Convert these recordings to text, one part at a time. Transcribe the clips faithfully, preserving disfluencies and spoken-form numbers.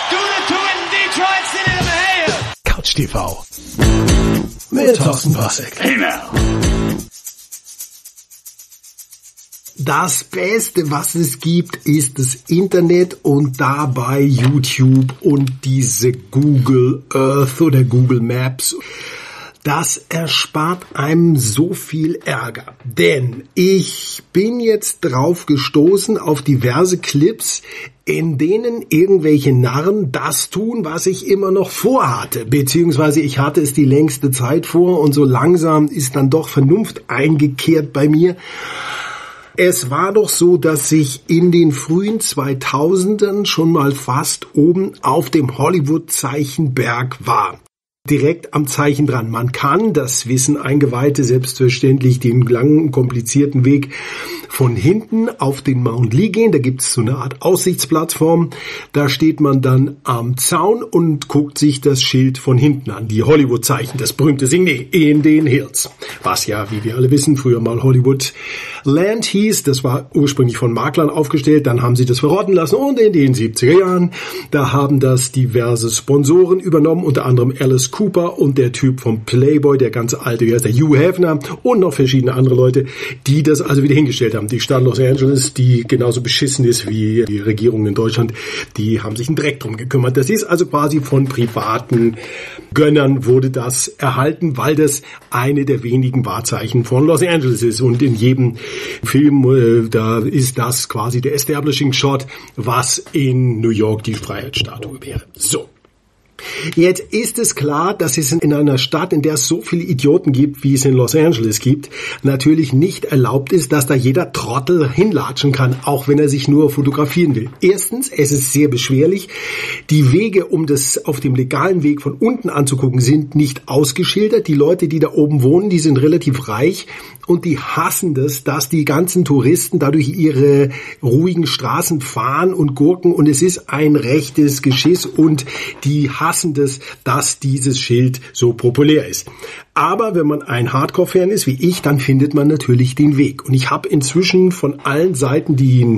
Couch T V mit Thorsten Passek. Hey now. Das Beste, was es gibt, ist das Internet und dabei YouTube und diese Google Earth oder Google Maps. Das erspart einem so viel Ärger, denn ich bin jetzt drauf gestoßen auf diverse Clips, in denen irgendwelche Narren das tun, was ich immer noch vorhatte, beziehungsweise ich hatte es die längste Zeit vor und so langsam ist dann doch Vernunft eingekehrt bei mir. Es war doch so, dass ich in den frühen zweitausendern schon mal fast oben auf dem Hollywood-Zeichenberg war. Direkt am Zeichen dran. Man kann, das wissen Eingeweihte selbstverständlich, den langen, komplizierten Weg von hinten auf den Mount Lee gehen. Da gibt es so eine Art Aussichtsplattform. Da steht man dann am Zaun und guckt sich das Schild von hinten an. Die Hollywood-Zeichen, das berühmte Signet in den Hills. Was ja, wie wir alle wissen, früher mal Hollywood Land hieß. Das war ursprünglich von Maklern aufgestellt. Dann haben sie das verrotten lassen. Und in den siebziger Jahren, da haben das diverse Sponsoren übernommen. Unter anderem Alice Cooper und der Typ vom Playboy, der ganz alte, wie heißt der, Hugh Hefner und noch verschiedene andere Leute, die das also wieder hingestellt haben. Die Stadt Los Angeles, die genauso beschissen ist wie die Regierung in Deutschland, die haben sich einen Dreck drum gekümmert. Das ist also quasi von privaten Gönnern wurde das erhalten, weil das eine der wenigen Wahrzeichen von Los Angeles ist. Und in jedem Film, äh, da ist das quasi der Establishing Shot, was in New York die Freiheitsstatue wäre. So. Jetzt ist es klar, dass es in einer Stadt, in der es so viele Idioten gibt, wie es in Los Angeles gibt, natürlich nicht erlaubt ist, dass da jeder Trottel hinlatschen kann, auch wenn er sich nur fotografieren will. Erstens, es ist sehr beschwerlich. Die Wege, um das auf dem legalen Weg von unten anzugucken, sind nicht ausgeschildert. Die Leute, die da oben wohnen, die sind relativ reich und die hassen das, dass die ganzen Touristen dadurch ihre ruhigen Straßen fahren und gurken und es ist ein rechtes Geschiss und die hassen das, dass dieses Schild so populär ist. Aber wenn man ein Hardcore-Fan ist wie ich, dann findet man natürlich den Weg. Und ich habe inzwischen von allen Seiten den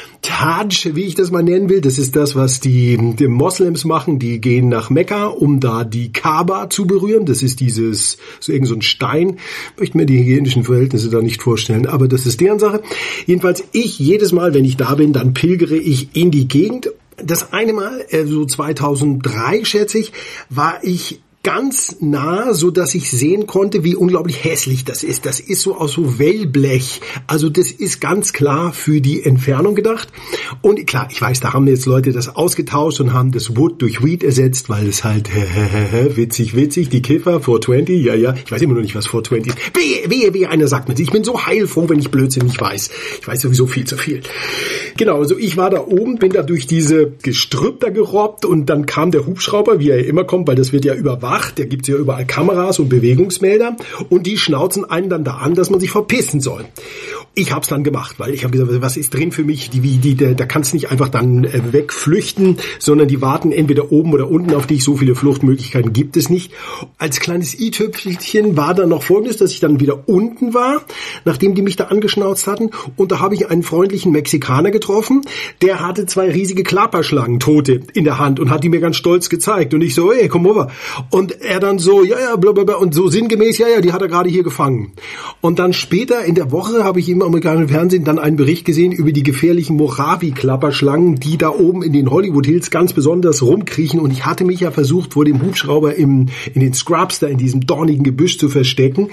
Taj, wie ich das mal nennen will, das ist das, was die, die Moslems machen, die gehen nach Mekka, um da die Kaaba zu berühren. Das ist dieses, so irgend so ein Stein. Ich möchte mir die hygienischen Verhältnisse da nicht vorstellen, aber das ist deren Sache. Jedenfalls, ich jedes Mal, wenn ich da bin, dann pilgere ich in die Gegend. Das eine Mal, so zweitausenddrei schätze ich, war ich ganz nah, so dass ich sehen konnte, wie unglaublich hässlich das ist. Das ist so aus so Wellblech. Also das ist ganz klar für die Entfernung gedacht. Und klar, ich weiß, da haben jetzt Leute das ausgetauscht und haben das Wood durch Weed ersetzt, weil es halt witzig, witzig, die Kiffer, vier zwanzig, ja, ja. Ich weiß immer noch nicht, was vier zwanzig ist. Wehe, wehe, wehe, einer sagt mir, ich bin so heilfroh, wenn ich Blödsinn nicht weiß. Ich weiß sowieso viel zu viel. Genau, also ich war da oben, bin da durch diese Gestrüpp da gerobbt und dann kam der Hubschrauber, wie er immer kommt, weil das wird ja überwacht. Da gibt's ja überall Kameras und Bewegungsmelder und die schnauzen einen dann da an, dass man sich verpissen soll. Ich hab's dann gemacht, weil ich habe gesagt, was ist drin für mich? Die, die, da, da kannst du nicht einfach dann äh, wegflüchten, sondern die warten entweder oben oder unten auf dich. So viele Fluchtmöglichkeiten gibt es nicht. Als kleines i-Tüpfelchen war dann noch Folgendes, dass ich dann wieder unten war, nachdem die mich da angeschnauzt hatten. Und da habe ich einen freundlichen Mexikaner getroffen, der hatte zwei riesige Klapperschlangen, Tote, in der Hand und hat die mir ganz stolz gezeigt. Und ich so, hey, komm over. Und er dann so, ja, ja, blablabla. Und so sinngemäß, ja, ja, die hat er gerade hier gefangen. Und dann später in der Woche habe ich im amerikanischen Fernsehen dann einen Bericht gesehen über die gefährlichen Mojave-Klapperschlangen, die da oben in den Hollywood Hills ganz besonders rumkriechen. Und ich hatte mich ja versucht, vor dem Hubschrauber im, in den Scrubs da in diesem dornigen Gebüsch zu verstecken.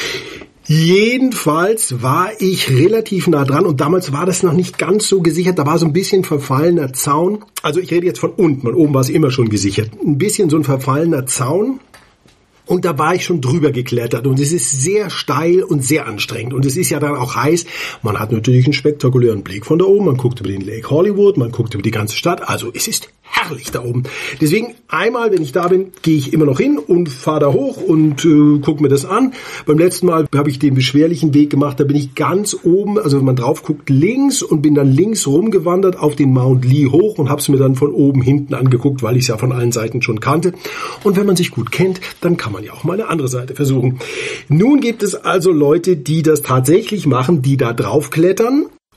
Jedenfalls war ich relativ nah dran und damals war das noch nicht ganz so gesichert. Da war so ein bisschen verfallener Zaun. Also ich rede jetzt von unten, und oben war es immer schon gesichert. Ein bisschen so ein verfallener Zaun. Und da war ich schon drüber geklettert und es ist sehr steil und sehr anstrengend und es ist ja dann auch heiß. Man hat natürlich einen spektakulären Blick von da oben, man guckt über den Lake Hollywood, man guckt über die ganze Stadt, also es ist herrlich da oben. Deswegen einmal, wenn ich da bin, gehe ich immer noch hin und fahre da hoch und äh, gucke mir das an. Beim letzten Mal habe ich den beschwerlichen Weg gemacht, da bin ich ganz oben, also wenn man drauf guckt, links und bin dann links rumgewandert auf den Mount Lee hoch und habe es mir dann von oben hinten angeguckt, weil ich es ja von allen Seiten schon kannte. Und wenn man sich gut kennt, dann kann man ja auch mal eine andere Seite versuchen. Nun gibt es also Leute, die das tatsächlich machen, die da draufklettern.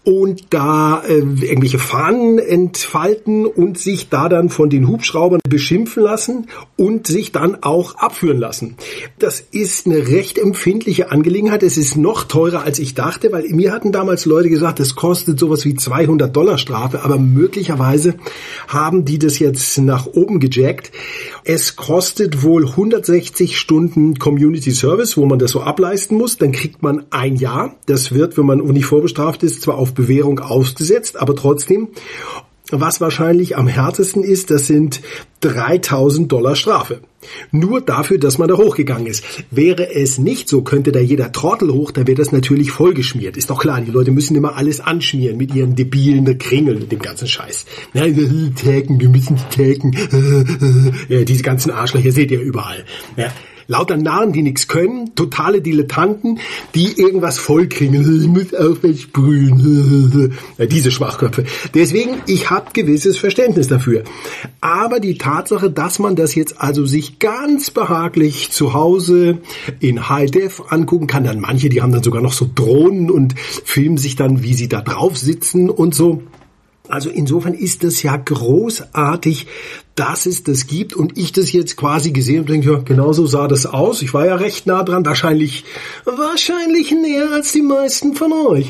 und da äh, irgendwelche Fahnen entfalten und sich da dann von den Hubschraubern beschimpfen lassen und sich dann auch abführen lassen. Das ist eine recht empfindliche Angelegenheit. Es ist noch teurer, als ich dachte, weil mir hatten damals Leute gesagt, das kostet sowas wie zweihundert Dollar Strafe, aber möglicherweise haben die das jetzt nach oben gejackt. Es kostet wohl hundertsechzig Stunden Community Service, wo man das so ableisten muss. Dann kriegt man ein Jahr. Das wird, wenn man nicht vorbestraft ist, zwar auf Bewährung ausgesetzt, aber trotzdem. Was wahrscheinlich am härtesten ist, das sind dreitausend Dollar Strafe. Nur dafür, dass man da hochgegangen ist. Wäre es nicht so, könnte da jeder Trottel hoch, dann wäre das natürlich vollgeschmiert. Ist doch klar, die Leute müssen immer alles anschmieren mit ihren debilen Kringeln und dem ganzen Scheiß. Ja, taggen, wir müssen taggen. Ja, diese ganzen Arschlöcher seht ihr überall. Ja. Lauter Narren, die nichts können, totale Dilettanten, die irgendwas vollkriegen. Ich muss aufwärts sprühen. Ja, diese Schwachköpfe. Deswegen, ich habe gewisses Verständnis dafür. Aber die Tatsache, dass man das jetzt also sich ganz behaglich zu Hause in High-Def angucken kann, dann manche, die haben dann sogar noch so Drohnen und filmen sich dann, wie sie da drauf sitzen und so. Also insofern ist das ja großartig, dass es das gibt und ich das jetzt quasi gesehen und denke, ja, genau so sah das aus. Ich war ja recht nah dran, wahrscheinlich, wahrscheinlich näher als die meisten von euch.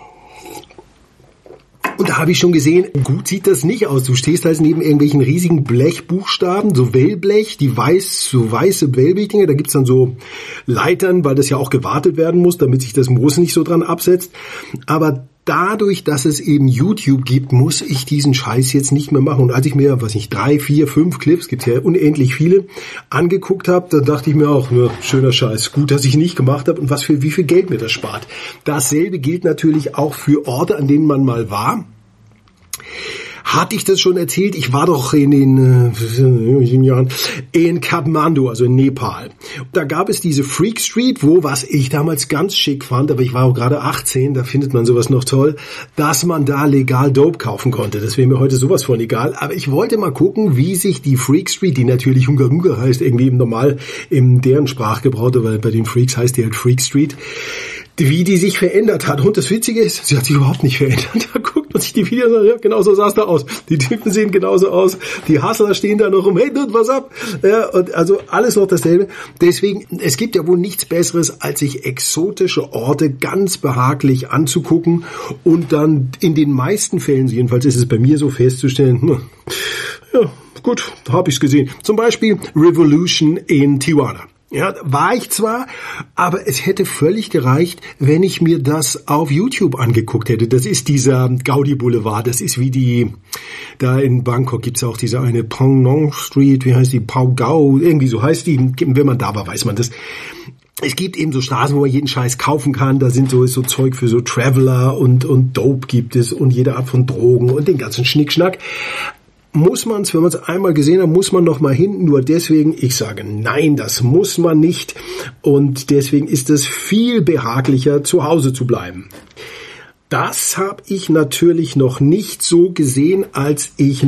Und da habe ich schon gesehen, gut sieht das nicht aus. Du stehst halt neben irgendwelchen riesigen Blechbuchstaben, so Wellblech, die weiß, so weiße Wellblechdinger. Da gibt's dann so Leitern, weil das ja auch gewartet werden muss, damit sich das Moos nicht so dran absetzt. Aber dadurch, dass es eben YouTube gibt, muss ich diesen Scheiß jetzt nicht mehr machen. Und als ich mir, was nicht, drei, vier, fünf Clips, gibt's ja unendlich viele, angeguckt habe, dann dachte ich mir auch, ja, schöner Scheiß, gut, dass ich nicht gemacht habe und was für wie viel Geld mir das spart. Dasselbe gilt natürlich auch für Orte, an denen man mal war. Hatte ich das schon erzählt? Ich war doch in den äh, Jahren in Kathmandu, also in Nepal. Da gab es diese Freak Street, wo, was ich damals ganz schick fand, aber ich war auch gerade achtzehn, da findet man sowas noch toll, dass man da legal Dope kaufen konnte. Das wäre mir heute sowas von egal. Aber ich wollte mal gucken, wie sich die Freak Street, die natürlich Unga Unga heißt, irgendwie im normal in deren Sprachgebrauch, weil bei den Freaks heißt die halt Freak Street, wie die sich verändert hat. Und das Witzige ist, sie hat sich überhaupt nicht verändert. Da guckt man sich die Videos an, ja, genau so sah es da aus. Die Typen sehen genauso aus. Die Hustler stehen da noch rum, hey, dude, was ab? Ja, und also alles noch dasselbe. Deswegen, es gibt ja wohl nichts Besseres, als sich exotische Orte ganz behaglich anzugucken und dann in den meisten Fällen, jedenfalls ist es bei mir so festzustellen, ja, gut, habe ich's gesehen. Zum Beispiel Revolution in Tijuana. Ja, war ich zwar, aber es hätte völlig gereicht, wenn ich mir das auf YouTube angeguckt hätte. Das ist dieser Gaudi Boulevard, das ist wie die, da in Bangkok gibt's auch diese eine Phang Nong Street, wie heißt die, Pau Gau, irgendwie so heißt die, wenn man da war, weiß man das. Es gibt eben so Straßen, wo man jeden Scheiß kaufen kann, da sind so, so Zeug für so Traveler und, und Dope gibt es und jede Art von Drogen und den ganzen Schnickschnack. Muss man es, wenn man es einmal gesehen hat, muss man noch mal hin. Nur deswegen, ich sage nein, das muss man nicht. Und deswegen ist es viel behaglicher, zu Hause zu bleiben. Das habe ich natürlich noch nicht so gesehen, als ich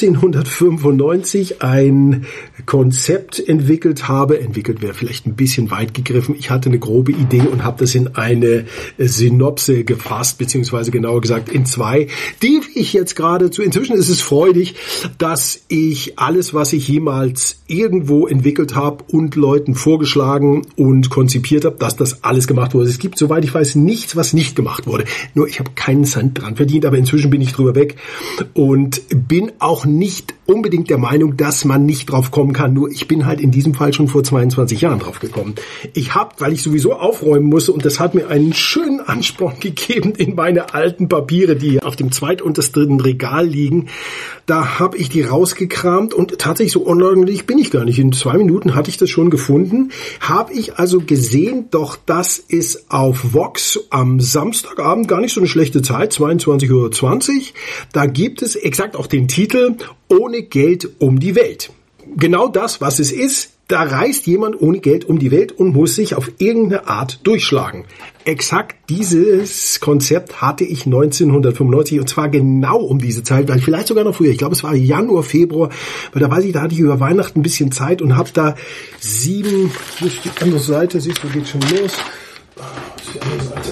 neunzehnhundertfünfundneunzig ein Konzept entwickelt habe. Entwickelt wäre vielleicht ein bisschen weit gegriffen. Ich hatte eine grobe Idee und habe das in eine Synopse gefasst, beziehungsweise genauer gesagt in zwei, die ich jetzt gerade zu. Inzwischen ist es freudig, dass ich alles, was ich jemals irgendwo entwickelt habe und Leuten vorgeschlagen und konzipiert habe, dass das alles gemacht wurde. Es gibt, soweit ich weiß, nichts, was nicht gemacht wurde. Nur ich habe keinen Cent dran verdient, aber inzwischen bin ich drüber weg und bin auch nicht unbedingt der Meinung, dass man nicht drauf kommen kann. Nur ich bin halt in diesem Fall schon vor zweiundzwanzig Jahren drauf gekommen. Ich habe, weil ich sowieso aufräumen musste und das hat mir einen schönen Ansporn gegeben in meine alten Papiere, die auf dem zweituntersten Regal liegen, da habe ich die rausgekramt und tatsächlich so unordentlich bin ich gar nicht. In zwei Minuten hatte ich das schon gefunden. Habe ich also gesehen, doch das ist auf Vox am Samstagabend gar nicht so eine schlechte Zeit, zweiundzwanzig Uhr zwanzig. Da gibt es exakt auch den Titel Ohne Geld um die Welt. Genau das, was es ist. Da reist jemand ohne Geld um die Welt und muss sich auf irgendeine Art durchschlagen. Exakt dieses Konzept hatte ich neunzehnhundertfünfundneunzig und zwar genau um diese Zeit, weil vielleicht sogar noch früher, ich glaube es war Januar, Februar, weil da weiß ich, da hatte ich über Weihnachten ein bisschen Zeit und habe da sieben, hier ist die andere Seite, siehst du, geht schon los. Die andere Seite.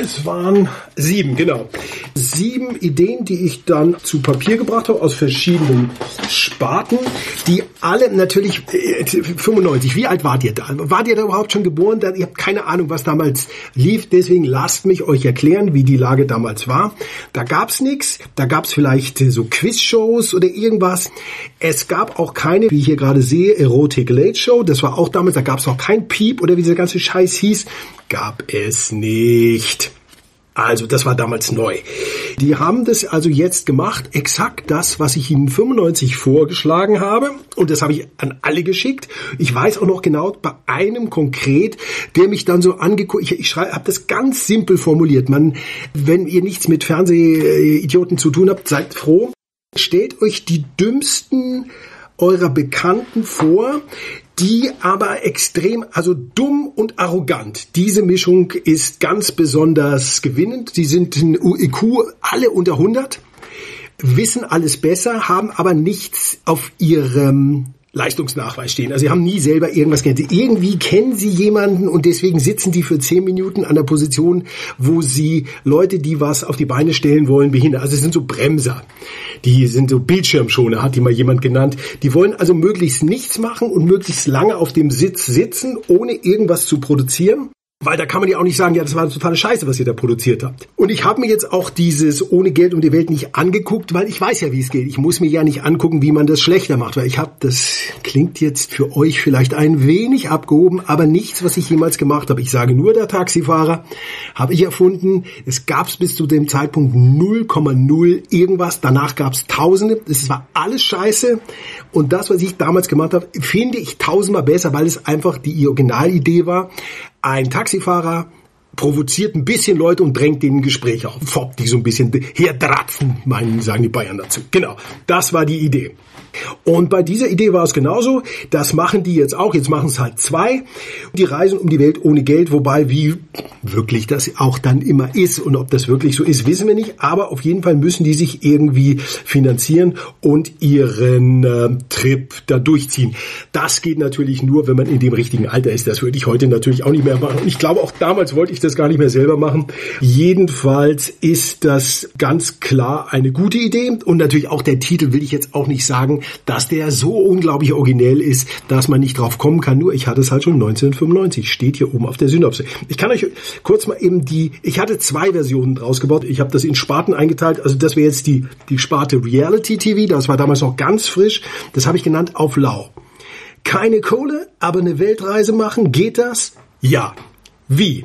Es waren sieben, genau. Sieben Ideen, die ich dann zu Papier gebracht habe aus verschiedenen Sparten, die alle natürlich äh, fünfundneunzig. Wie alt wart ihr da? Wart ihr da überhaupt schon geboren? Ihr habt keine Ahnung, was damals lief. Deswegen lasst mich euch erklären, wie die Lage damals war. Da gab's nichts. Da gab's vielleicht so Quizshows oder irgendwas. Es gab auch keine, wie ich hier gerade sehe, Erotic Late Show. Das war auch damals. Da gab's noch kein Piep oder wie dieser ganze Scheiß hieß. Gab es nicht. Also das war damals neu. Die haben das also jetzt gemacht, exakt das, was ich Ihnen fünfundneunzig vorgeschlagen habe. Und das habe ich an alle geschickt. Ich weiß auch noch genau bei einem konkret, der mich dann so angeguckt, ich, ich habe das ganz simpel formuliert. Man, wenn ihr nichts mit Fernsehidioten zu tun habt, seid froh. Stellt euch die dümmsten eurer Bekannten vor, die aber extrem, also dumm und arrogant. Diese Mischung ist ganz besonders gewinnend. Die sind in U I Q alle unter hundert, wissen alles besser, haben aber nichts auf ihrem Leistungsnachweis stehen. Also sie haben nie selber irgendwas gelernt. Irgendwie kennen sie jemanden und deswegen sitzen die für zehn Minuten an der Position, wo sie Leute, die was auf die Beine stellen wollen, behindern. Also es sind so Bremser. Die sind so Bildschirmschoner, hat die mal jemand genannt. Die wollen also möglichst nichts machen und möglichst lange auf dem Sitz sitzen, ohne irgendwas zu produzieren. Weil da kann man ja auch nicht sagen, ja, das war eine totale Scheiße, was ihr da produziert habt. Und ich habe mir jetzt auch dieses Ohne Geld um die Welt nicht angeguckt, weil ich weiß ja, wie es geht. Ich muss mir ja nicht angucken, wie man das schlechter macht. Weil ich habe, das klingt jetzt für euch vielleicht ein wenig abgehoben, aber nichts, was ich jemals gemacht habe. Ich sage nur, der Taxifahrer habe ich erfunden. Es gab es bis zu dem Zeitpunkt null Komma null irgendwas. Danach gab es Tausende. Das war alles Scheiße. Und das, was ich damals gemacht habe, finde ich tausendmal besser, weil es einfach die Originalidee war. Ein Taxifahrer provoziert ein bisschen Leute und drängt denen Gespräche auf. Foppt die so ein bisschen herdratzen, meinen, sagen die Bayern dazu. Genau, das war die Idee. Und bei dieser Idee war es genauso. Das machen die jetzt auch. Jetzt machen es halt zwei. Die reisen um die Welt ohne Geld. Wobei, wie wirklich das auch dann immer ist und ob das wirklich so ist, wissen wir nicht. Aber auf jeden Fall müssen die sich irgendwie finanzieren und ihren äh, Trip da durchziehen. Das geht natürlich nur, wenn man in dem richtigen Alter ist. Das würde ich heute natürlich auch nicht mehr machen. Und ich glaube, auch damals wollte ich das gar nicht mehr selber machen. Jedenfalls ist das ganz klar eine gute Idee. Und natürlich auch der Titel will ich jetzt auch nicht sagen, dass der so unglaublich originell ist, dass man nicht drauf kommen kann. Nur ich hatte es halt schon neunzehnhundertfünfundneunzig, steht hier oben auf der Synopse. Ich kann euch kurz mal eben die, ich hatte zwei Versionen draus gebaut. Ich habe das in Sparten eingeteilt. Also das wäre jetzt die, die Sparte Reality T V. Das war damals noch ganz frisch. Das habe ich genannt auf lau. Keine Kohle, aber eine Weltreise machen. Geht das? Ja. Wie?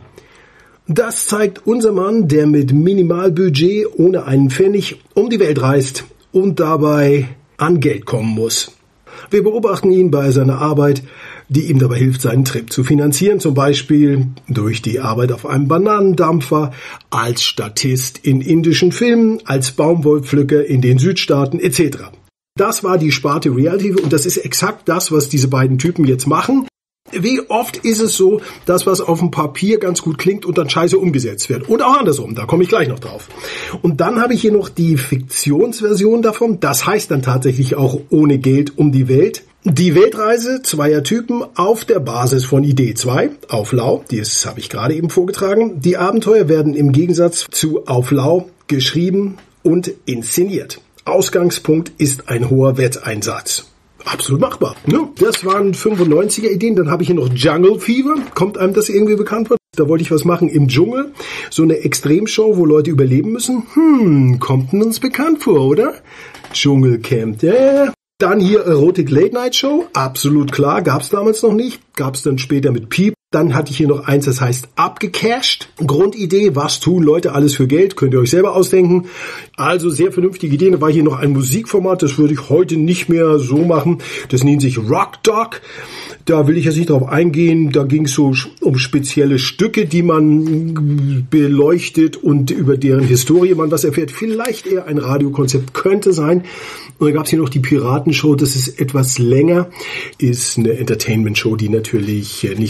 Das zeigt unser Mann, der mit Minimalbudget ohne einen Pfennig um die Welt reist und dabei an Geld kommen muss. Wir beobachten ihn bei seiner Arbeit, die ihm dabei hilft, seinen Trip zu finanzieren, zum Beispiel durch die Arbeit auf einem Bananendampfer, als Statist in indischen Filmen, als Baumwollpflücker in den Südstaaten et cetera. Das war die Sparte Reality und das ist exakt das, was diese beiden Typen jetzt machen. Wie oft ist es so, dass was auf dem Papier ganz gut klingt und dann scheiße umgesetzt wird? Und auch andersrum, da komme ich gleich noch drauf. Und dann habe ich hier noch die Fiktionsversion davon. Das heißt dann tatsächlich auch ohne Geld um die Welt. Die Weltreise zweier Typen auf der Basis von Idee zwei, auf lau, das habe ich gerade eben vorgetragen. Die Abenteuer werden im Gegensatz zu auf lau geschrieben und inszeniert. Ausgangspunkt ist ein hoher Wetteinsatz. Absolut machbar. Ne? Das waren fünfundneunziger Ideen. Dann habe ich hier noch Jungle Fever. Kommt einem das irgendwie bekannt vor? Da wollte ich was machen im Dschungel. So eine Extremshow, wo Leute überleben müssen. Hm, kommt uns bekannt vor, oder? Dschungelcamp, ja. Yeah. Dann hier Erotic Late Night Show. Absolut klar, gab es damals noch nicht. Gab es dann später mit Piep. Dann hatte ich hier noch eins, das heißt abgecasht. Grundidee, was tun Leute alles für Geld? Könnt ihr euch selber ausdenken. Also sehr vernünftige Ideen. Da war hier noch ein Musikformat, das würde ich heute nicht mehr so machen. Das nennt sich Rock Dog. Da will ich jetzt nicht drauf eingehen. Da ging es so um spezielle Stücke, die man beleuchtet und über deren Historie man was erfährt. Vielleicht eher ein Radiokonzept, könnte sein. Und dann gab es hier noch die Piratenshow, das ist etwas länger. Ist eine Entertainment-Show, die natürlich nicht Reality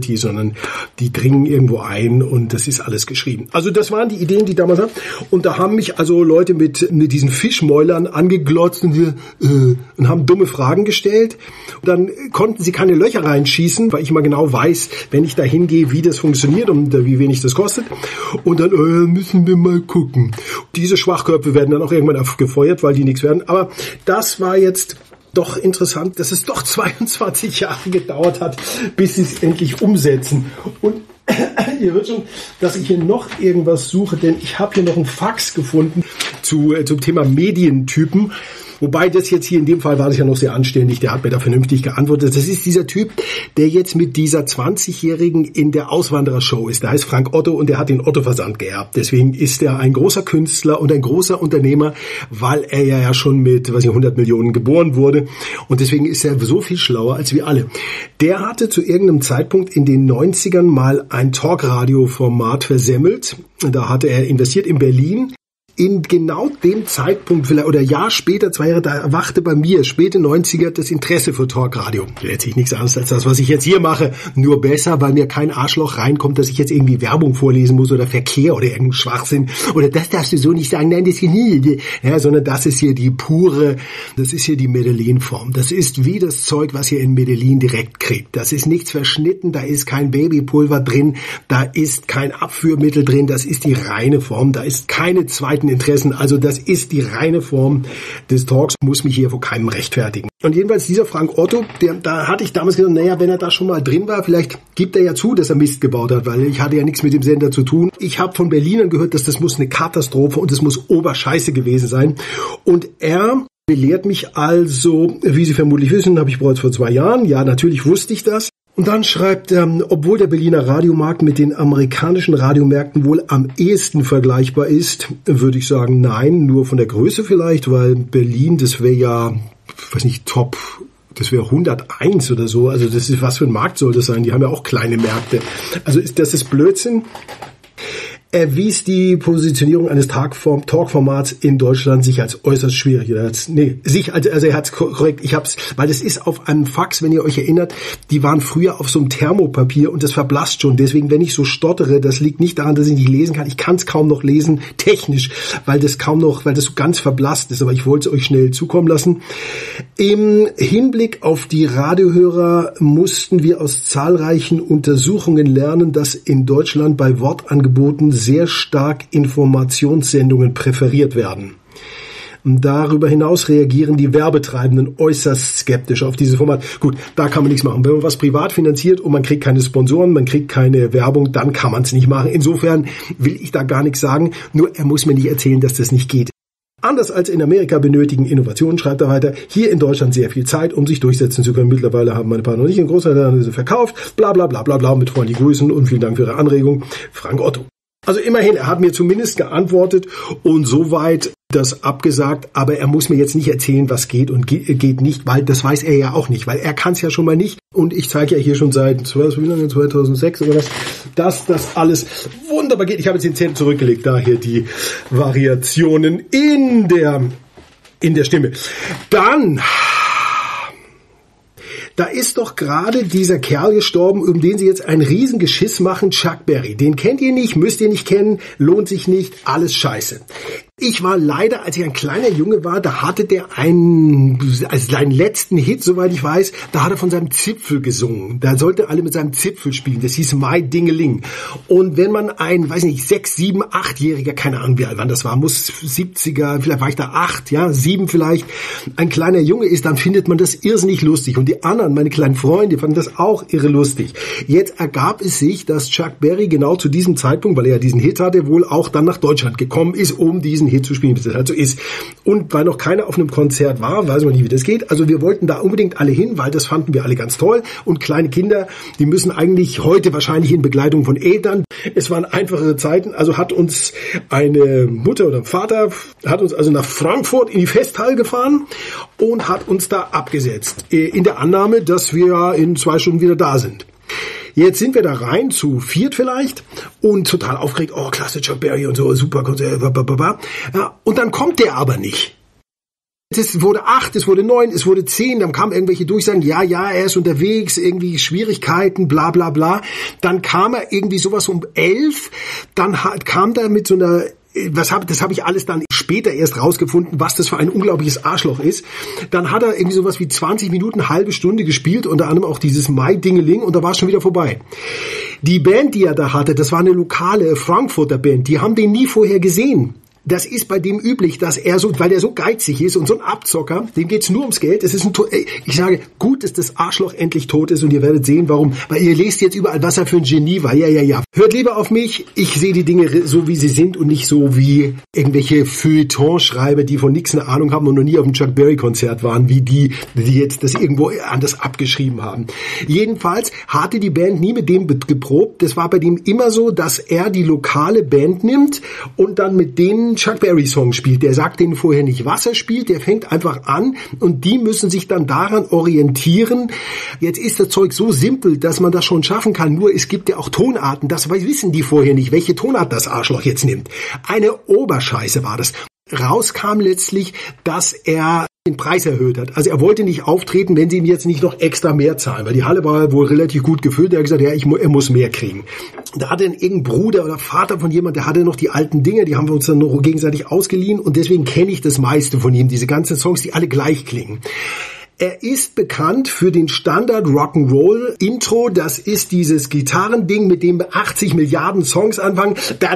Reality, sondern die dringen irgendwo ein und das ist alles geschrieben. Also das waren die Ideen, die damals haben. Und da haben mich also Leute mit, mit diesen Fischmäulern angeglotzt und, äh, und haben dumme Fragen gestellt. Und dann konnten sie keine Löcher reinschießen, weil ich immer genau weiß, wenn ich da hingehe, wie das funktioniert und wie wenig das kostet. Und dann äh, müssen wir mal gucken. Diese Schwachköpfe werden dann auch irgendwann gefeuert, weil die nichts werden. Aber das war jetzt doch interessant, dass es doch zweiundzwanzig Jahre gedauert hat, bis sie es endlich umsetzen. Und ihr hört schon, dass ich hier noch irgendwas suche, denn ich habe hier noch einen Fax gefunden zu, äh, zum Thema Medientypen. Wobei das jetzt hier in dem Fall war das ja noch sehr anständig, der hat mir da vernünftig geantwortet. Das ist dieser Typ, der jetzt mit dieser zwanzigjährigen in der Auswanderershow ist. Der heißt Frank Otto und der hat den Otto-Versand geerbt. Deswegen ist er ein großer Künstler und ein großer Unternehmer, weil er ja schon mit, weiß ich, hundert Millionen geboren wurde. Und deswegen ist er so viel schlauer als wir alle. Der hatte zu irgendeinem Zeitpunkt in den neunzigern mal ein Talkradio-Format versemmelt. Da hatte er investiert in Berlin. In genau dem Zeitpunkt, vielleicht oder ein Jahr später, zwei Jahre, da erwachte bei mir, späte neunziger, das Interesse für Talkradio. Letztlich nichts anderes als das, was ich jetzt hier mache, nur besser, weil mir kein Arschloch reinkommt, dass ich jetzt irgendwie Werbung vorlesen muss oder Verkehr oder irgendein Schwachsinn oder das darfst du so nicht sagen, nein, das ist hier nie, ja, sondern das ist hier die pure, das ist hier die Medellin-Form. Das ist wie das Zeug, was ihr in Medellin direkt kriegt. Das ist nichts verschnitten, da ist kein Babypulver drin, da ist kein Abführmittel drin, das ist die reine Form, da ist keine zweiten Interessen. Also das ist die reine Form des Talks, muss mich hier vor keinem rechtfertigen. Und jedenfalls dieser Frank Otto, der, da hatte ich damals gesagt, naja, wenn er da schon mal drin war, vielleicht gibt er ja zu, dass er Mist gebaut hat, weil ich hatte ja nichts mit dem Sender zu tun. Ich habe von Berlinern gehört, dass das muss eine Katastrophe und das muss Oberscheiße gewesen sein. Und er belehrt mich also, wie Sie vermutlich wissen, habe ich bereits vor zwei Jahren, ja, natürlich wusste ich das. Und dann schreibt er, obwohl der Berliner Radiomarkt mit den amerikanischen Radiomärkten wohl am ehesten vergleichbar ist, würde ich sagen, nein, nur von der Größe vielleicht, weil Berlin, das wäre ja, ich weiß nicht, Top, das wäre hunderteins oder so, also das ist, was für ein Markt soll das sein, die haben ja auch kleine Märkte. Also ist, das ist Blödsinn. Er wies die Positionierung eines Talkformats in Deutschland sich als äußerst schwierig. Als, nee, sich, also, also er hat es korrekt, ich hab's, weil das ist auf einem Fax, wenn ihr euch erinnert, die waren früher auf so einem Thermopapier und das verblasst schon. Deswegen, wenn ich so stottere, das liegt nicht daran, dass ich nicht lesen kann. Ich kann es kaum noch lesen, technisch, weil das kaum noch, weil das so ganz verblasst ist. Aber ich wollte es euch schnell zukommen lassen. Im Hinblick auf die Radiohörer mussten wir aus zahlreichen Untersuchungen lernen, dass in Deutschland bei Wortangeboten sehr stark Informationssendungen präferiert werden. Darüber hinaus reagieren die Werbetreibenden äußerst skeptisch auf dieses Format. Gut, da kann man nichts machen. Wenn man was privat finanziert und man kriegt keine Sponsoren, man kriegt keine Werbung, dann kann man es nicht machen. Insofern will ich da gar nichts sagen, nur er muss mir nicht erzählen, dass das nicht geht. Anders als in Amerika benötigen Innovationen, schreibt er weiter, hier in Deutschland sehr viel Zeit, um sich durchsetzen zu können. Mittlerweile haben meine Partner und ich einen Großteil der Analyse verkauft, bla bla bla bla bla, mit freundlichen Grüßen und vielen Dank für Ihre Anregung, Frank Otto. Also immerhin, er hat mir zumindest geantwortet und soweit das abgesagt, aber er muss mir jetzt nicht erzählen, was geht und ge- geht nicht, weil das weiß er ja auch nicht, weil er kann es ja schon mal nicht und ich zeige ja hier schon seit zweitausendsechs oder was, dass das alles wunderbar geht. Ich habe jetzt den Zettel zurückgelegt, da hier die Variationen in der, in der Stimme. Dann... Da ist doch gerade dieser Kerl gestorben, um den sie jetzt ein Riesengeschiss machen, Chuck Berry. Den kennt ihr nicht, müsst ihr nicht kennen, lohnt sich nicht, alles scheiße. Ich war leider, als ich ein kleiner Junge war, da hatte der einen, also seinen letzten Hit, soweit ich weiß, da hat er von seinem Zipfel gesungen. Da sollten alle mit seinem Zipfel spielen. Das hieß My Dingeling. Und wenn man ein, weiß nicht, sechs, sieben, achtjähriger, keine Ahnung, wie alt wann das war, muss siebziger, vielleicht war ich da acht, ja, sieben vielleicht, ein kleiner Junge ist, dann findet man das irrsinnig lustig. Und die anderen, meine kleinen Freunde, fanden das auch irre lustig. Jetzt ergab es sich, dass Chuck Berry genau zu diesem Zeitpunkt, weil er ja diesen Hit hatte, wohl auch dann nach Deutschland gekommen ist, um diesen Hit zu spielen, bis das halt so ist. Und weil noch keiner auf einem Konzert war, weiß man nicht, wie das geht. Also wir wollten da unbedingt alle hin, weil das fanden wir alle ganz toll. Und kleine Kinder, die müssen eigentlich heute wahrscheinlich in Begleitung von Eltern. Es waren einfachere Zeiten. Also hat uns eine Mutter oder ein Vater, hat uns also nach Frankfurt in die Festhalle gefahren und hat uns da abgesetzt. In der Annahme, dass wir in zwei Stunden wieder da sind. Jetzt sind wir da rein, zu viert vielleicht, und total aufgeregt, oh, klasse, Chuck Berry und so, super Konzert, ja, und dann kommt der aber nicht. Es wurde acht, es wurde neun, es wurde zehn, dann kamen irgendwelche Durchsagen, ja, ja, er ist unterwegs, irgendwie Schwierigkeiten, bla bla bla. Dann kam er irgendwie sowas um elf, dann kam er mit so einer, was hab, das habe ich alles dann später erst rausgefunden, was das für ein unglaubliches Arschloch ist. Dann hat er irgendwie sowas wie zwanzig Minuten, halbe Stunde gespielt, unter anderem auch dieses My Dingeling, und da war es schon wieder vorbei. Die Band, die er da hatte, das war eine lokale Frankfurter Band, die haben den nie vorher gesehen. Das ist bei dem üblich, dass er so, weil er so geizig ist und so ein Abzocker, dem geht's nur ums Geld. Es ist ein, ich sage, gut, dass das Arschloch endlich tot ist, und ihr werdet sehen, warum. Weil ihr lest jetzt überall, was er für ein Genie war. Ja, ja, ja. Hört lieber auf mich. Ich sehe die Dinge so, wie sie sind, und nicht so wie irgendwelche Feuilletonschreiber, die von nichts eine Ahnung haben und noch nie auf einem Chuck Berry Konzert waren, wie die, die jetzt das irgendwo anders abgeschrieben haben. Jedenfalls hatte die Band nie mit dem geprobt. Das war bei dem immer so, dass er die lokale Band nimmt und dann mit denen Chuck Berry Song spielt. Der sagt denen vorher nicht, was er spielt, der fängt einfach an, und die müssen sich dann daran orientieren. Jetzt ist das Zeug so simpel, dass man das schon schaffen kann, nur es gibt ja auch Tonarten, das wissen die vorher nicht, welche Tonart das Arschloch jetzt nimmt. Eine Oberscheiße war das. Rauskam letztlich, dass er den Preis erhöht hat. Also er wollte nicht auftreten, wenn sie ihm jetzt nicht noch extra mehr zahlen, weil die Halle war wohl relativ gut gefüllt. Er hat gesagt, ja, ich, er muss mehr kriegen. Da hatte dann irgendein Bruder oder Vater von jemand, der hatte noch die alten Dinge, die haben wir uns dann noch gegenseitig ausgeliehen, und deswegen kenne ich das meiste von ihm, diese ganzen Songs, die alle gleich klingen. Er ist bekannt für den Standard Rock'n'Roll Intro. Das ist dieses Gitarrending, mit dem achtzig Milliarden Songs anfangen.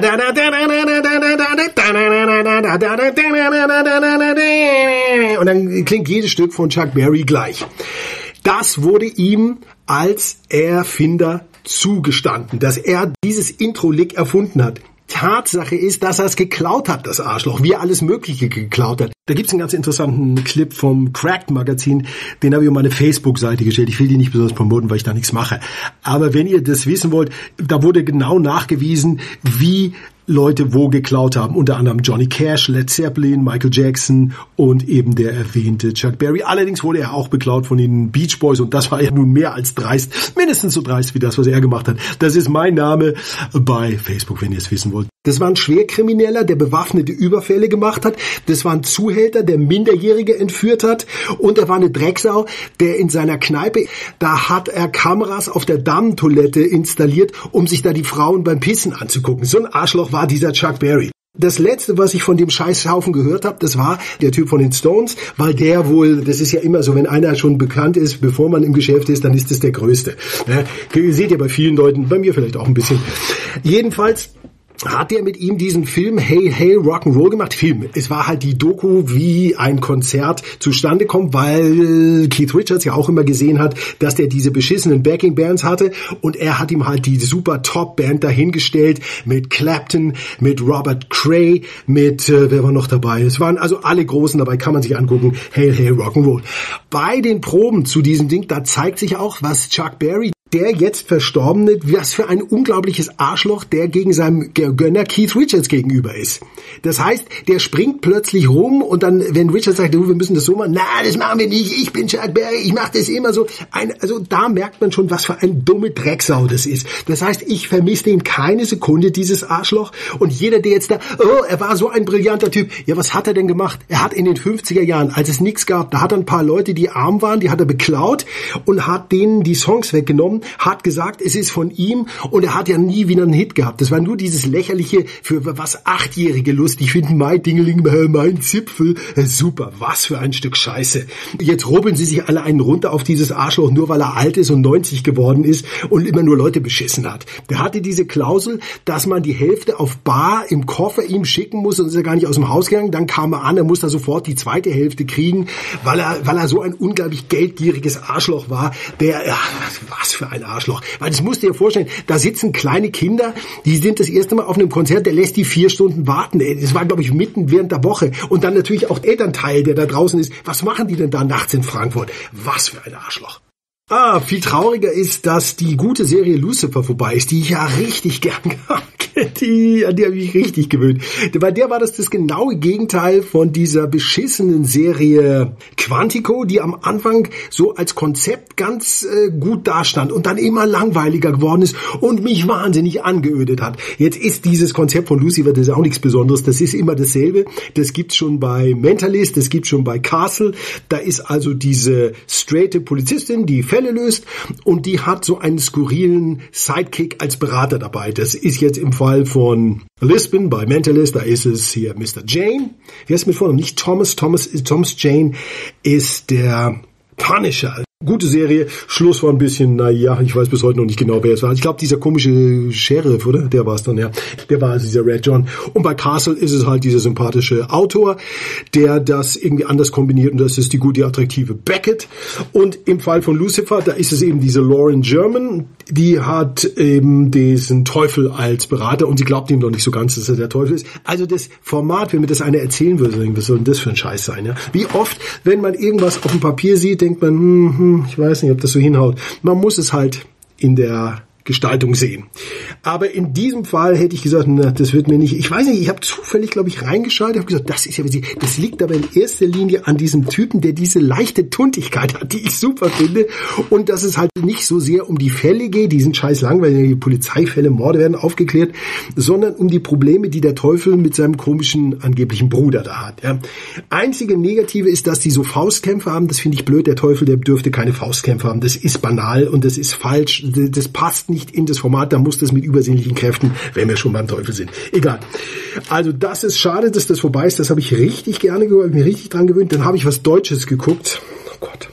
Und dann klingt jedes Stück von Chuck Berry gleich. Das wurde ihm als Erfinder zugestanden, dass er dieses Intro-Lick erfunden hat. Tatsache ist, dass er es geklaut hat, das Arschloch, wie er alles Mögliche geklaut hat. Da gibt's einen ganz interessanten Clip vom Cracked Magazin, den habe ich auf meine Facebook-Seite gestellt. Ich will die nicht besonders promoten, weil ich da nichts mache. Aber wenn ihr das wissen wollt, da wurde genau nachgewiesen, wie Leute wo geklaut haben. Unter anderem Johnny Cash, Led Zeppelin, Michael Jackson und eben der erwähnte Chuck Berry. Allerdings wurde er auch beklaut von den Beach Boys, und das war ja nun mehr als dreist. Mindestens so dreist wie das, was er gemacht hat. Das ist mein Name bei Facebook, wenn ihr es wissen wollt. Das war ein Schwerkrimineller, der bewaffnete Überfälle gemacht hat. Das war ein Zuhälter, der Minderjährige entführt hat. Und er war eine Drecksau, der in seiner Kneipe, da hat er Kameras auf der Damentoilette installiert, um sich da die Frauen beim Pissen anzugucken. So ein Arschloch war dieser Chuck Berry. Das Letzte, was ich von dem Scheißhaufen gehört habe, das war der Typ von den Stones, weil der wohl, das ist ja immer so, wenn einer schon bekannt ist, bevor man im Geschäft ist, dann ist das der Größte. Ja, seht ihr bei vielen Leuten, bei mir vielleicht auch ein bisschen. Jedenfalls hat er mit ihm diesen Film Hail Hail Rock'n'Roll gemacht. Film. Es war halt die Doku, wie ein Konzert zustande kommt, weil Keith Richards ja auch immer gesehen hat, dass der diese beschissenen Backing-Bands hatte, und er hat ihm halt die super Top-Band dahingestellt mit Clapton, mit Robert Cray, mit, äh, wer war noch dabei? Es waren also alle Großen dabei, kann man sich angucken. Hail Hail Rock'n'Roll. Bei den Proben zu diesem Ding, da zeigt sich auch, was Chuck Berry, der jetzt Verstorbene, was für ein unglaubliches Arschloch der gegen seinem Gönner Keith Richards gegenüber ist. Das heißt, der springt plötzlich rum, und dann, wenn Richards sagt, du, wir müssen das so machen, na, das machen wir nicht, ich bin Chuck Berry, ich mache das immer so. Ein, also da merkt man schon, was für ein dumme Drecksau das ist. Das heißt, ich vermisse den keine Sekunde, dieses Arschloch, und jeder, der jetzt da, oh, er war so ein brillanter Typ, ja, was hat er denn gemacht? Er hat in den fünfziger Jahren, als es nichts gab, da hat er ein paar Leute, die arm waren, die hat er beklaut und hat denen die Songs weggenommen, hat gesagt, es ist von ihm, und er hat ja nie wieder einen Hit gehabt. Das war nur dieses lächerliche, für was Achtjährige lustig finden, mein Dingeling, mein Zipfel. Super, was für ein Stück Scheiße. Jetzt rubbeln sie sich alle einen runter auf dieses Arschloch, nur weil er alt ist und neunzig geworden ist und immer nur Leute beschissen hat. Der hatte diese Klausel, dass man die Hälfte auf Bar im Koffer ihm schicken muss, und ist er gar nicht aus dem Haus gegangen. Dann kam er an, er muss da sofort die zweite Hälfte kriegen, weil er, weil er so ein unglaublich geldgieriges Arschloch war. Der, ja, was für ein Arschloch. Weil das musst du dir vorstellen, da sitzen kleine Kinder, die sind das erste Mal auf einem Konzert, der lässt die vier Stunden warten. Das war, glaube ich, mitten während der Woche. Und dann natürlich auch der Elternteil, der da draußen ist. Was machen die denn da nachts in Frankfurt? Was für ein Arschloch. Ah, viel trauriger ist, dass die gute Serie Lucifer vorbei ist, die ich ja richtig gern habe. Die, an die habe ich richtig gewöhnt. Bei der war das das genaue Gegenteil von dieser beschissenen Serie Quantico, die am Anfang so als Konzept ganz äh, gut dastand und dann immer langweiliger geworden ist und mich wahnsinnig angeödet hat. Jetzt ist dieses Konzept von Lucifer, das ist auch nichts Besonderes, das ist immer dasselbe. Das gibt's schon bei Mentalist, das gibt's schon bei Castle. Da ist also diese straighte Polizistin, die Fälle löst und die hat so einen skurrilen Sidekick als Berater dabei. Das ist jetzt im Fall von Lisbon bei Mentalist, da ist es hier Mister Jane. Wie heißt es mit Vornamen? Nicht Thomas. Thomas, Thomas Jane ist der Punisher. Gute Serie. Schluss war ein bisschen, naja, ich weiß bis heute noch nicht genau, wer es war. Ich glaube, dieser komische Sheriff, oder? Der war es dann, ja. Der war also dieser Red John. Und bei Castle ist es halt dieser sympathische Autor, der das irgendwie anders kombiniert. Und das ist die gute, attraktive Beckett. Und im Fall von Lucifer, da ist es eben diese Lauren German. Die hat eben diesen Teufel als Berater und sie glaubt ihm doch nicht so ganz, dass er der Teufel ist. Also das Format, wenn mir das einer erzählen würde, was soll denn das für ein Scheiß sein, ja? Wie oft, wenn man irgendwas auf dem Papier sieht, denkt man, hm, hm, ich weiß nicht, ob das so hinhaut. Man muss es halt in der Gestaltung sehen. Aber in diesem Fall hätte ich gesagt, na, das wird mir nicht, ich weiß nicht, ich habe zufällig, glaube ich, reingeschaltet, habe gesagt, das ist ja, das liegt aber in erster Linie an diesem Typen, der diese leichte Tuntigkeit hat, die ich super finde, und dass es halt nicht so sehr um die Fälle geht, die sind scheiß langweilig, die Polizeifälle, Morde werden aufgeklärt, sondern um die Probleme, die der Teufel mit seinem komischen, angeblichen Bruder da hat. Ja. Einzige Negative ist, dass die so Faustkämpfe haben, das finde ich blöd, der Teufel, der dürfte keine Faustkämpfe haben, das ist banal und das ist falsch, das passt nicht nicht in das Format, da muss das mit übersinnlichen Kräften, wenn wir schon beim Teufel sind. Egal. Also das ist schade, dass das vorbei ist. Das habe ich richtig gerne gehört, mir richtig dran gewöhnt. Dann habe ich was Deutsches geguckt. Oh Gott.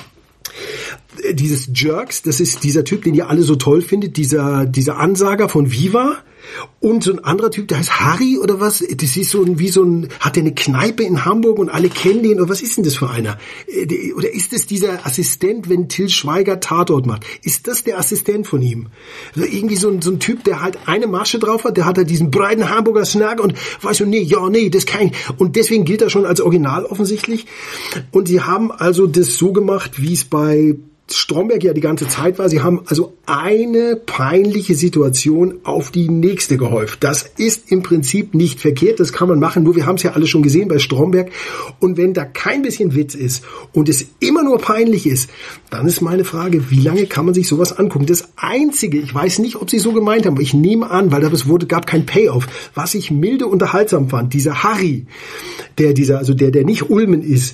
Dieses Jerks, das ist dieser Typ, den ihr alle so toll findet, dieser, dieser Ansager von Viva. Und so ein anderer Typ, der heißt Harry oder was, das ist so ein, wie so ein, hat der eine Kneipe in Hamburg und alle kennen den, oder was ist denn das für einer? Oder ist das dieser Assistent, wenn Til Schweiger Tatort macht? Ist das der Assistent von ihm? Also irgendwie so ein, so ein Typ, der halt eine Masche drauf hat, der hat halt diesen breiten Hamburger Snack und weiß so, nee, ja, nee, das kann ich. Und deswegen gilt er schon als Original offensichtlich. Und sie haben also das so gemacht, wie es bei Stromberg ja die ganze Zeit war. Sie haben also eine peinliche Situation auf die nächste gehäuft. Das ist im Prinzip nicht verkehrt, das kann man machen, nur wir haben es ja alle schon gesehen bei Stromberg. Und wenn da kein bisschen Witz ist und es immer nur peinlich ist, dann ist meine Frage, wie lange kann man sich sowas angucken? Das Einzige, ich weiß nicht, ob sie es so gemeint haben, aber ich nehme an, weil es wurde, gab kein Payoff, was ich milde unterhaltsam fand, dieser Harry, der dieser, also der, der nicht Ulmen ist,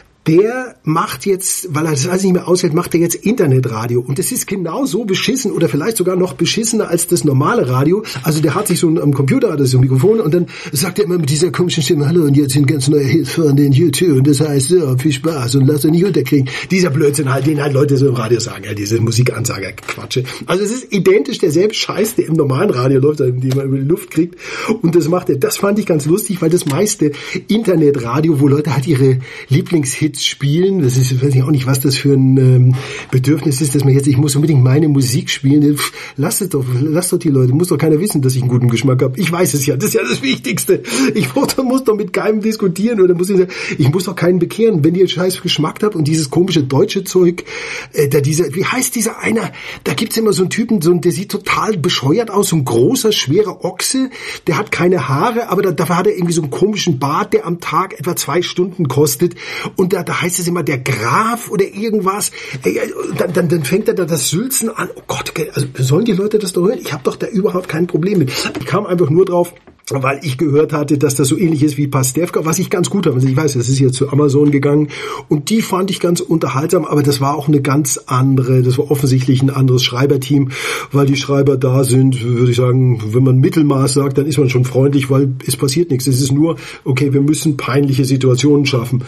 der macht jetzt, weil er das alles nicht mehr aushält, macht er jetzt Internetradio. Und das ist genau so beschissen oder vielleicht sogar noch beschissener als das normale Radio. Also der hat sich so am Computer, hat er so ein Mikrofon und dann sagt er immer mit dieser komischen Stimme, hallo, und jetzt sind ganz neue Hits von den YouTube und das heißt, ja, viel Spaß und lasst euch nicht unterkriegen. Dieser Blödsinn halt, den halt Leute so im Radio sagen, ja, diese Musikansager-Quatsche. Also es ist identisch derselbe Scheiß, der im normalen Radio läuft, den man über die Luft kriegt. Und das macht er, das fand ich ganz lustig, weil das meiste Internetradio, wo Leute halt ihre Lieblingshits spielen, das ist, weiß ich auch nicht, was das für ein ähm, Bedürfnis ist, dass man jetzt, ich muss unbedingt meine Musik spielen, Pff, lasst es doch, lasst doch die Leute, muss doch keiner wissen, dass ich einen guten Geschmack habe. Ich weiß es ja, das ist ja das Wichtigste. Ich muss, muss doch mit keinem diskutieren oder muss ich, ich muss doch keinen bekehren, wenn ihr einen scheiß Geschmack habt und dieses komische deutsche Zeug, äh, da dieser, wie heißt dieser einer, da gibt's immer so einen Typen, so, der sieht total bescheuert aus, so ein großer, schwerer Ochse, der hat keine Haare, aber da, dafür hat er irgendwie so einen komischen Bart, der am Tag etwa zwei Stunden kostet und da da heißt es immer der Graf oder irgendwas, dann, dann, dann fängt er da das Sülzen an. Oh Gott, also sollen die Leute das doch hören? Ich habe doch da überhaupt kein Problem mit. Ich kam einfach nur drauf, weil ich gehört hatte, dass das so ähnlich ist wie Pastewka, was ich ganz gut habe. Also ich weiß, das ist jetzt zu Amazon gegangen und die fand ich ganz unterhaltsam, aber das war auch eine ganz andere, das war offensichtlich ein anderes Schreiberteam, weil die Schreiber da sind, würde ich sagen, wenn man Mittelmaß sagt, dann ist man schon freundlich, weil es passiert nichts. Es ist nur, okay, wir müssen peinliche Situationen schaffen.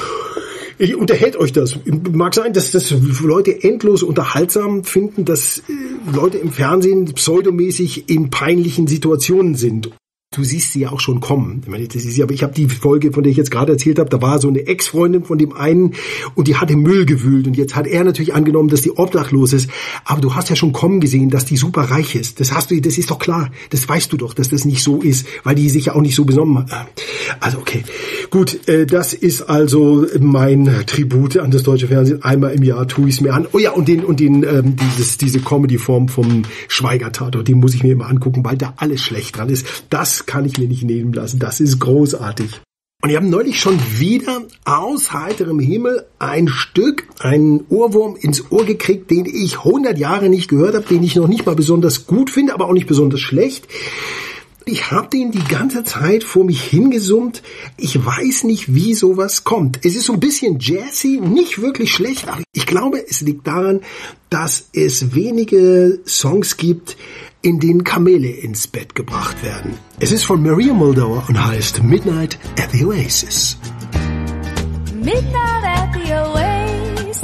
Ich unterhält euch das. Mag sein, dass das Leute endlos unterhaltsam finden, dass Leute im Fernsehen pseudomäßig in peinlichen Situationen sind. du siehst sie ja auch schon kommen. Ich meine, das ist ja, aber ich habe die Folge, von der ich jetzt gerade erzählt habe, da war so eine Ex-Freundin von dem einen und die hat im Müll gewühlt und jetzt hat er natürlich angenommen, dass die obdachlos ist. Aber du hast ja schon kommen gesehen, dass die super reich ist. Das hast du, das ist doch klar. Das weißt du doch, dass das nicht so ist, weil die sich ja auch nicht so benommen hat. Also okay, gut, äh, das ist also mein Tribut an das deutsche Fernsehen. Einmal im Jahr tue ich es mir an. Oh ja, und den und den ähm, dieses diese Comedy-Form vom Schweiger-Tatort, den muss ich mir immer angucken, weil da alles schlecht dran ist. Das kann ich mir nicht nehmen lassen. Das ist großartig. Und ich habe neulich schon wieder aus heiterem Himmel ein Stück, einen Ohrwurm ins Ohr gekriegt, den ich hundert Jahre nicht gehört habe, den ich noch nicht mal besonders gut finde, aber auch nicht besonders schlecht. Ich habe den die ganze Zeit vor mich hingesummt. Ich weiß nicht, wie sowas kommt. Es ist so ein bisschen jazzy, nicht wirklich schlecht, aber ich glaube, es liegt daran, dass es wenige Songs gibt, in denen Kamele ins Bett gebracht werden. Es ist von Maria Muldaur und heißt Midnight at the Oasis. Midnight at the Oasis,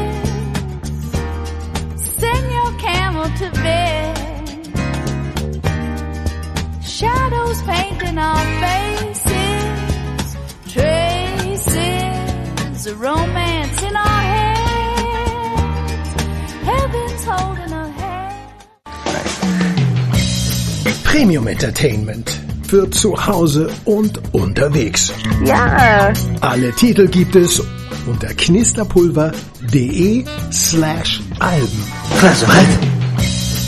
send your camel to bed. Shadows painting our faces, traces of romance in our heads, heaven's holding our hands. Premium Entertainment für zu Hause und unterwegs. Ja. Alle Titel gibt es unter knisterpulver.de slash Alben. Was? Was?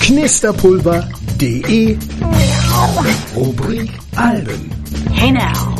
Knisterpulver.de Rubrik Alben. Hey now.